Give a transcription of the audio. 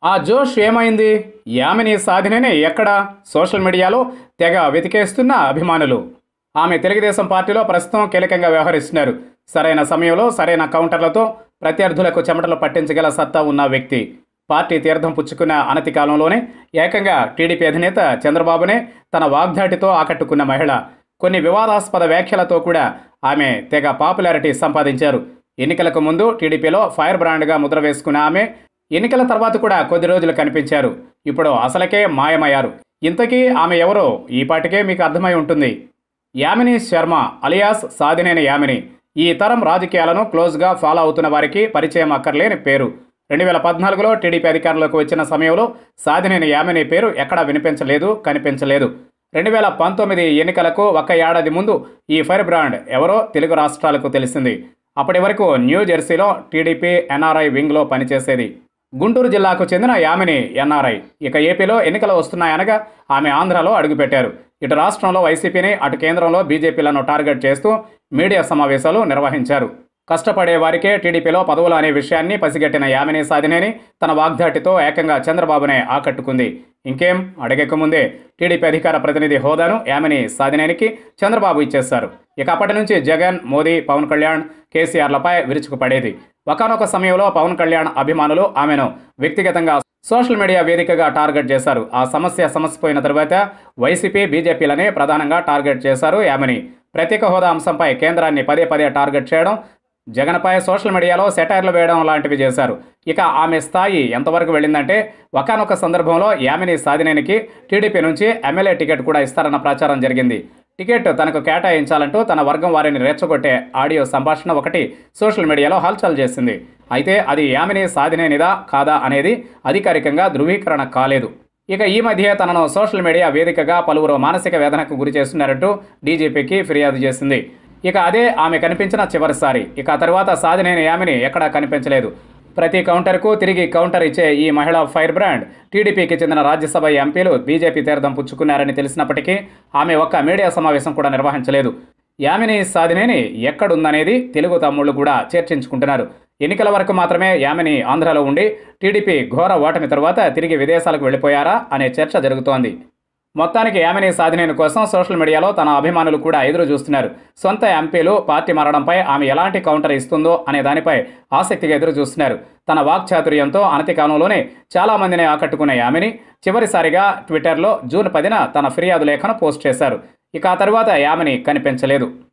ఆ జోష్ ఏమైంది? యామిని సాధినేని ఎక్కడా? సోషల్ మీడియాలో తెగ వెతికేస్తున్న అభిమానులు. ఆమె తెలుగుదేశం పార్టీలో ప్రస్తుతం కీలకంగా వ్యవహరిస్తున్నారు. సరైన సమయంలో సరైన కౌంటర్లతో ప్రత్యర్థులకు చెమటలు పట్టించగల సత్తా ఉన్న వ్యక్తి. పార్టీ తీర్థం పుచ్చుకున్న అనతి కాలంలోనే ఏకంగా టీడీపీ అధినేత చంద్రబాబునే తన వాగ్దాటితో ఆకట్టుకున్న మహిళ. కొన్ని వివాదాస్పద వ్యాఖ్యలతో కూడా ఆమె తెగ పాపులారిటీ సంపాదించారు. ఎన్నికలకు ముందు టీడీపీలో ఫైర్ బ్రాండ్గా ముద్ర వేసుకున్న ఆమె ఎన్నికల తర్వాత కూడా కొద్ది రోజులు కనిపించారు. ఇప్పుడు అసలకే మాయమయ్యారు. ఇంతకీ ఆమె ఎవరో ఈపాటికే మీకు అర్థమై ఉంటుంది. యామిని శర్మ అలియాస్ సాధినేని యామిని. ఈ తరం రాజకీయాలను క్లోజ్గా ఫాలో అవుతున్న వారికి పరిచయం అక్కర్లేని పేరు. 2014లో టీడీపీ అధికారంలోకి వచ్చిన సమయంలో సాధినేని యామిని పేరు ఎక్కడా వినిపించలేదు, కనిపించలేదు. 2019 ఎన్నికలకు ఒక్క ఏడాది ముందు ఈ ఫైర్ బ్రాండ్ ఎవరో తెలుగు రాష్ట్రాలకు తెలిసింది. అప్పటి వరకు న్యూ జెర్సీలో టీడీపీ ఎన్ఆర్ఐ వింగ్లో పనిచేసేది. గుంటూరు జిల్లాకు చెందిన యామిని ఎన్ఆర్ఐ. ఇక ఏపీలో ఎన్నికలు వస్తున్నాయనగా ఆమె ఆంధ్రాలో అడుగుపెట్టారు. ఇటు రాష్ట్రంలో వైసీపీని, అటు కేంద్రంలో బీజేపీలను టార్గెట్ చేస్తూ మీడియా సమావేశాలు నిర్వహించారు. కష్టపడే వారికే టీడీపీలో పదవులు అనే విషయాన్ని పసిగట్టిన యామిని సాధినేని తన వాగ్దాటితో ఏకంగా చంద్రబాబునే ఆకట్టుకుంది. ఇంకేం అడగక ముందే టీడీపీ అధికార ప్రతినిధి హోదాను యామిని సాధినేనికి చంద్రబాబు ఇచ్చేశారు. ఇక అప్పటి నుంచి జగన్, మోదీ, పవన్ కళ్యాణ్, కేసీఆర్లపై విరుచుకుపడేది. ఒకానొక సమయంలో పవన్ కళ్యాణ్ అభిమానులు ఆమెను వ్యక్తిగతంగా సోషల్ మీడియా వేదికగా టార్గెట్ చేశారు. ఆ సమస్యపోయిన తరువాత వైసీపీ, బీజేపీలనే ప్రధానంగా టార్గెట్ చేశారు యామిని. ప్రత్యేక హోదా అంశంపై కేంద్రాన్ని పదే టార్గెట్ చేయడం, జగన్పై సోషల్ మీడియాలో సెటైర్లు వేయడం లాంటివి చేశారు. ఇక ఆమె స్థాయి ఎంతవరకు వెళ్ళిందంటే ఒకానొక సందర్భంలో యామిని సాధినేనికి టీడీపీ నుంచి ఎమ్మెల్యే టికెట్ కూడా ఇస్తారన్న ప్రచారం జరిగింది. టికెట్ తనకు కేటాయించాలంటూ తన వర్గం వారిని రెచ్చగొట్టే ఆడియో సంభాషణ ఒకటి సోషల్ మీడియాలో హల్చల్ చేసింది. అయితే అది యామిని సాధినేనిదా కాదా అనేది అధికారికంగా ధృవీకరణ కాలేదు. ఇక ఈ మధ్య తనను సోషల్ మీడియా వేదికగా పలువురు మానసిక వేదనకు గురి చేస్తున్నారంటూ డీజీపీకి ఫిర్యాదు చేసింది. ఇక అదే ఆమె కనిపించిన చివరిసారి. ఇక ఆ తర్వాత సాధినేని యామిని ఎక్కడా కనిపించలేదు. ప్రతి కౌంటర్కు తిరిగి కౌంటర్ ఇచ్చే ఈ మహిళా ఫైర్ బ్రాండ్ టీడీపీకి చెందిన రాజ్యసభ ఎంపీలు బీజేపీ తీర్థం పుచ్చుకున్నారని తెలిసినప్పటికీ ఆమె ఒక్క మీడియా సమావేశం కూడా నిర్వహించలేదు. యామిని సాధినేని ఎక్కడుందనేది తెలుగు తమ్ముళ్ళు కూడా చర్చించుకుంటున్నారు. ఎన్నికల వరకు మాత్రమే యామిని ఆంధ్రాలో ఉండి టీడీపీ ఘోర ఓటమి తర్వాత తిరిగి విదేశాలకు వెళ్ళిపోయారా అనే చర్చ జరుగుతోంది. మొత్తానికి యామిని సాధినేని కోసం సోషల్ మీడియాలో తన అభిమానులు కూడా ఎదురు చూస్తున్నారు. సొంత ఎంపీలు పార్టీ మారడంపై ఆమె ఎలాంటి కౌంటర్ ఇస్తుందో అనే దానిపై ఆసక్తిగా ఎదురు చూస్తున్నారు. తన వాక్చాతుర్యంతో అనతి కాలంలోనే చాలామందిని ఆకట్టుకున్న యామిని చివరిసారిగా ట్విట్టర్లో జూన్ 10న తన ఫిర్యాదు లేఖను పోస్ట్ చేశారు. ఇక ఆ తర్వాత యామిని కనిపించలేదు.